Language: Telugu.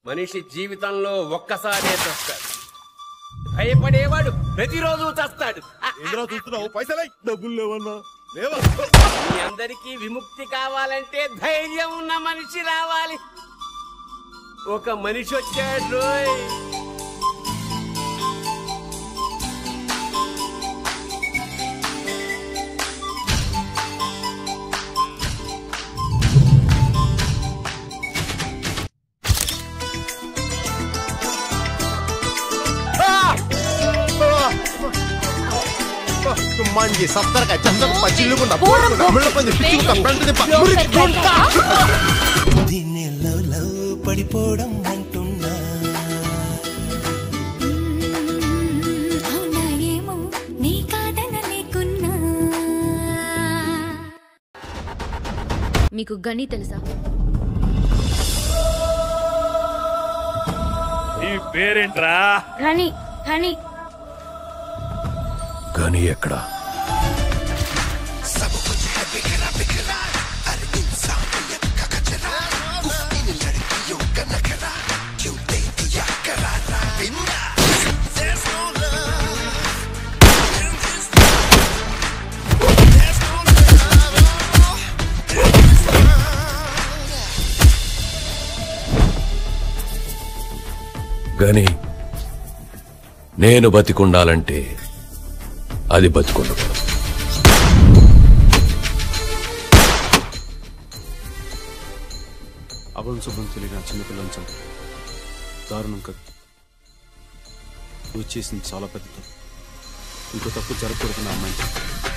మనిషి జీవితంలో ఒక్కసారే చస్తాడు. భయపడేవాడు ప్రతిరోజు చస్తాడు. చూస్తున్నావు పైసలై డబ్బులు లేవన్నా లేవా? మీ అందరికీ విముక్తి కావాలంటే ధైర్యం ఉన్న మనిషి రావాలి. ఒక మనిషి వచ్చాడు. mangi saptar ka chandar pachillu kunda mulla pandi pichu ka front de dinne love padipodam antunna avna emo nee kadana lekunna మీకు గణి తెలుసా? ఈ పేరేంట్రా? గణి గణి గణి ఎక్కడా? గని నేను బతికుండాలంటే అది బతికుండకూడదు. అభం శుభం తెలియని చిన్నపిల్లని చంప దారుణం కదా. నువ్వు చేసింది చాలా పెద్ద తప్పు. ఇంకో తప్పు జరగకూడదు నా అమ్మాయి.